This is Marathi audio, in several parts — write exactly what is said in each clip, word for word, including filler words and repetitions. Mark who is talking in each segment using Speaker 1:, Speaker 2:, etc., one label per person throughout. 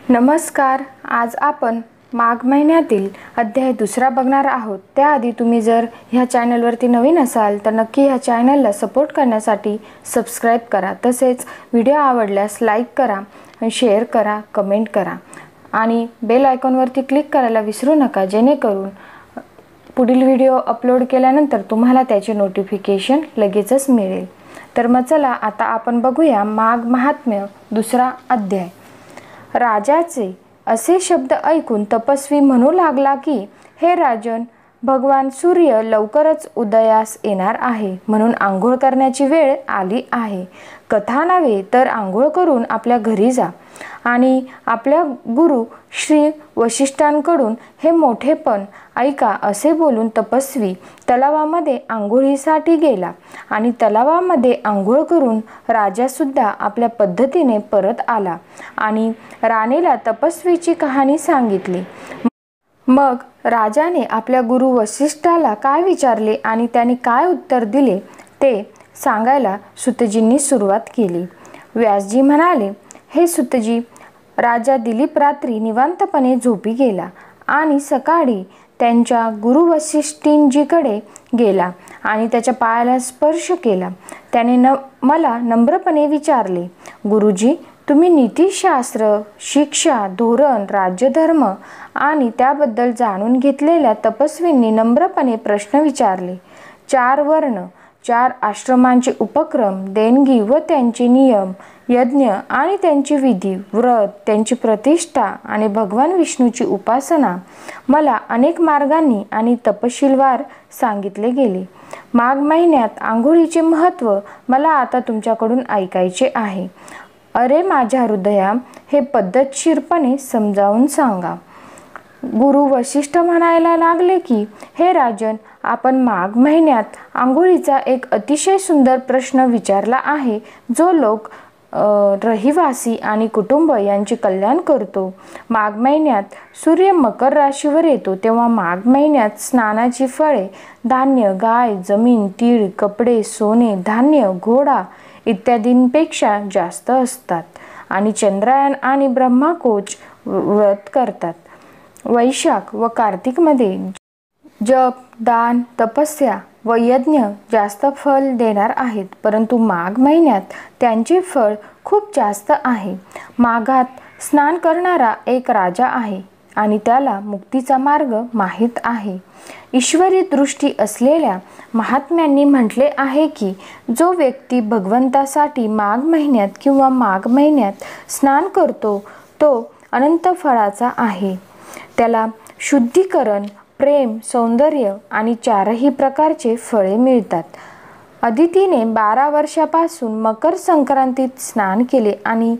Speaker 1: नमस्कार. आज आपण माघ महिन्यातील अध्याय दुसरा बघणार आहोत. त्याआधी तुम्ही जर ह्या चॅनलवरती नवीन असाल तर नक्की ह्या चॅनलला सपोर्ट करण्यासाठी सबस्क्राईब करा. तसेच व्हिडिओ आवडल्यास लाईक करा, शेअर करा, कमेंट करा आणि बेल आयकॉनवरती क्लिक करायला विसरू नका, जेणेकरून पुढील व्हिडिओ अपलोड केल्यानंतर तुम्हाला त्याचे नोटिफिकेशन लगेचच मिळेल. तर मग चला आता आपण बघूया माघ महात्म्य दुसरा अध्याय. राजाचे असे शब्द ऐकून तपस्वी म्हणू लागला की, हे राजन, भगवान सूर्य लवकरच उदयास येणार आहे, म्हणून आंघोळ करण्याची वेळ आली आहे. कथा नव्हे तर आंघोळ करून आपल्या घरी जा आणि आपल्या गुरु श्री वशिष्ठांकडून हे मोठेपण ऐका. असे बोलून तपस्वी तलावामध्ये आंघोळीसाठी गेला आणि तलावामध्ये आंघोळ करून राजासुद्धा आपल्या पद्धतीने परत आला आणि राणीला तपस्वीची कहाणी सांगितली. मग राजाने आपल्या गुरु वशिष्ठाला काय विचारले आणि त्याने काय उत्तर दिले ते सांगायला सुतजींनी सुरुवात केली. व्यासजी म्हणाले, हे सुतजी, राजा दिलीप रात्री निवांतपणे झोपी गेला आणि सकाळी त्यांच्या गुरु वशिष्ठींजीकडे गेला आणि त्याच्या पायाला स्पर्श केला. त्याने न मला नम्रपणे विचारले, गुरुजी, तुम्ही नीतिशास्त्र, शिक्षा, धोरण, राज्यधर्म आणि त्याबद्दल जाणून घेतलेल्या तपस्वींनी नम्रपणे प्रश्न विचारले. चार वर्ण, चार आश्रमांचे उपक्रम, देणगी व त्यांचे नियम, यज्ञ आणि त्यांची विधी, व्रत, त्यांची प्रतिष्ठा आणि भगवान विष्णूची उपासना मला अनेक मार्गांनी आणि तपशीलवार सांगितले गेले. माघ महिन्यात आंघोळीचे महत्त्व मला आता तुमच्याकडून ऐकायचे आहे. अरे माझ्या हृदया, हे पद्धतशीरपणे समजावून सांगा. गुरु वशिष्ठ म्हणायला लागले की, हे राजन, आपण माघ महिन्यात आंघोळीचा एक अतिशय सुंदर प्रश्न विचारला आहे, जो लोक रहिवासी आणि कुटुंब यांचे कल्याण करतो. माघ महिन्यात सूर्य मकर राशीवर येतो तेव्हा माघ महिन्यात स्नानाची फळे, धान्य, गाय, जमीन, तीळ, कपडे, सोने, धान्य, घोडा इत्यादींपेक्षा जास्त असतात आणि चंद्रायन आणि ब्रह्माकोच व्रत करतात. वैशाख व कार्तिकमध्ये जप, दान, तपस्या व यज्ञ जास्त फल देणार आहेत, परंतु माघ महिन्यात त्यांचे फळ खूप जास्त आहे. माघात स्नान करणारा एक राजा आहे आणि त्याला मुक्तीचा मार्ग माहीत आहे. ईश्वरी दृष्टी असलेल्या महात्म्यांनी म्हटले आहे की, जो व्यक्ती भगवंतासाठी माघ महिन्यात किंवा माघ महिन्यात स्नान करतो तो अनंत फळाचा आहे. त्याला शुद्धीकरण, प्रेम, सौंदर्य आणि चारही प्रकारचे फळे मिळतात. अदितीने बारा वर्षापासून मकर संक्रांतीत स्नान केले आणि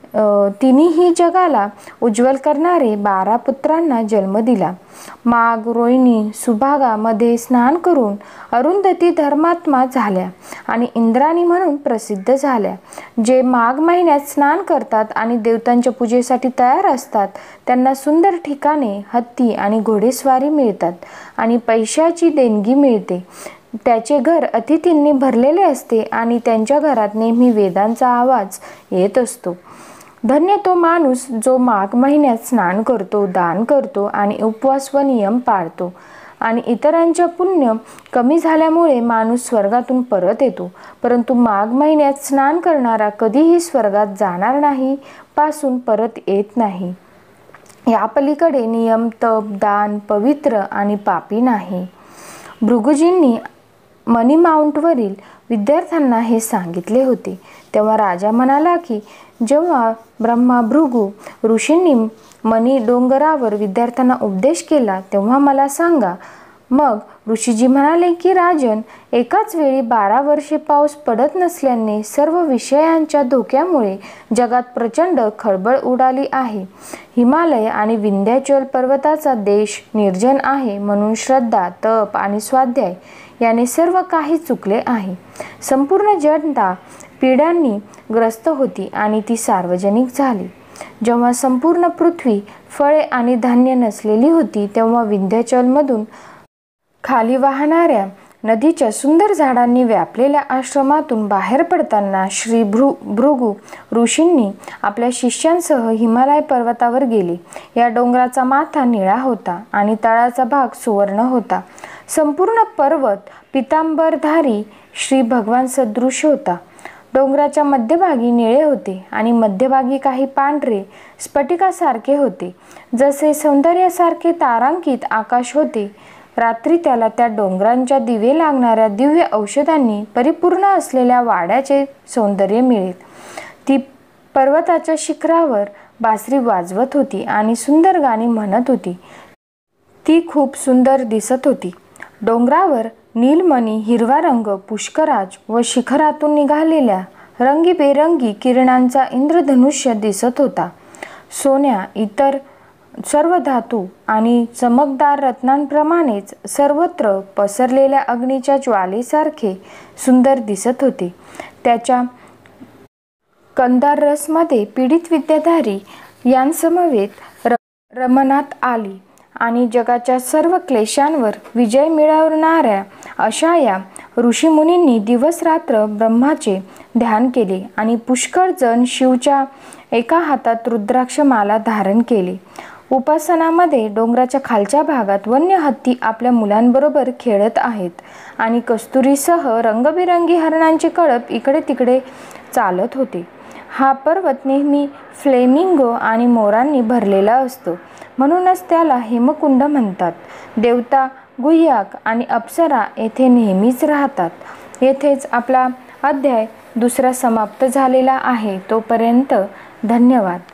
Speaker 1: तिन्ही जगाला उज्ज्वल करणारे बारा पुत्रांना जन्म दिला. माघ, रोहिणी, सुभागा मध्ये स्नान करून अरुंधती धर्मात्मा झाल्या आणि इंद्राणी म्हणून प्रसिद्ध झाल्या. जे माघ महिन्यात स्नान करतात आणि देवतांच्या पूजेसाठी तयार असतात त्यांना सुंदर ठिकाणे, हत्ती आणि घोडेस्वारी मिळतात आणि पैशाची देणगी मिळते. त्याचे घर अतिथींनी भरलेले असते आणि त्यांच्या घरात नेहमी वेदांचा आवाज येत असतो. धन्य तो माणूस जो माघ महिन्यात स्नान करतो, दान करतो आणि उपवास व नियम पाळतो. आणि इतरांच्या पुण्य कमी झाल्यामुळे माणूस स्वर्गातून परत येतो, परंतु माघ महिन्यात स्नान करणारा कधीही स्वर्गात जाणार नाही, पासून परत येत नाही. या पलीकडे नियम, तप, दान, पवित्र आणि पापी नाही. भृगुजींनी मनी माउंटवरील विद्यार्थ्यांना हे सांगितले होते. तेव्हा राजा म्हणाला की, जेव्हा ब्रह्मा भृगु ऋषींनी मनी डोंगरावर विद्यार्थ्यांना उपदेश केला तेव्हा मला सांगा. मग ऋषीजी म्हणाले की, राजन, एकाच वेळी बारा वर्षे पाऊस पडत नसल्याने सर्व विषयांच्या धोक्यामुळे जगात प्रचंड खळबळ उडाली आहे. हिमालय आणि विंध्याचल पर्वताचा देश निर्जन आहे, म्हणून श्रद्धा, तप आणि स्वाध्याय याने सर्व काही चुकले आहे. संपूर्ण जनता पिढ्यांनी ग्रस्त होती आणि ती सार्वजनिक झाली. जेव्हा संपूर्ण पृथ्वी फळे आणि धान्य नसलेली होती तेव्हा विंध्याचलमधून खाली वाहणाऱ्या नदीच्या सुंदर झाडांनी व्यापलेल्या आश्रमातून बाहेर पडताना श्री भृ भृगु ऋषींनी आपल्या शिष्यांसह हिमालय पर्वतावर गेले. या डोंगराचा माथा निळा होता आणि तळाचा भाग सुवर्ण होता. संपूर्ण पर्वत पितांबरधारी श्री भगवान सदृश होता. डोंगराच्या मध्यभागी निळे होते आणि मध्यभागी काही पांढरे स्फटिकासारखे होते, जसे सौंदर्यासारखे तारांकित आकाश होते. रात्री त्याला त्या डोंगरांच्या दिवे लागणाऱ्या दिव्य औषधांनी परिपूर्ण असलेल्या वाड्याचे सौंदर्य मिळेल. ती पर्वताच्या शिखरावर बासरी वाजवत होती आणि सुंदर गाणी म्हणत होती. ती खूप सुंदर दिसत होती. डोंगरावर नीलमणी हिरवा रंग पुष्कराज व शिखरातून निघालेल्या रंगीबेरंगी किरणांचा इंद्रधनुष्य दिसत होता. सोन्या, इतर सर्व धातू आणि चमकदार रत्नांप्रमाणेच सर्वत्र पसरलेल्या अग्नीच्या ज्वालेसारखे सुंदर दिसत होते. त्याच्या कंदार रसमध्ये पीडित विद्याधारी यांसमवेत रमणात आली आणि जगाच्या सर्व क्लेशांवर विजय मिळवणाऱ्या अशा या ऋषीमुनींनी दिवस रात्र ब्रह्माचे ध्यान केले आणि पुष्कळ जण शिवच्या एका हातात रुद्राक्ष माला धारण केले. उपासनामध्ये डोंगराच्या खालच्या भागात वन्य हत्ती आपल्या मुलांबरोबर खेळत आहेत आणि कस्तुरीसह रंगबिरंगी हरणांचे कळप इकडे तिकडे चालत होते. हा पर्वत नेहमी फ्लेमिंगो आणि मोरांनी भरलेला असतो, म्हणूनच त्याला हेमकुंड म्हणतात. देवता, गुह्याक आणि अप्सरा येथे नेहमीच राहतात. येथेच आपला अध्याय दुसरा समाप्त झालेला आहे. तोपर्यंत धन्यवाद.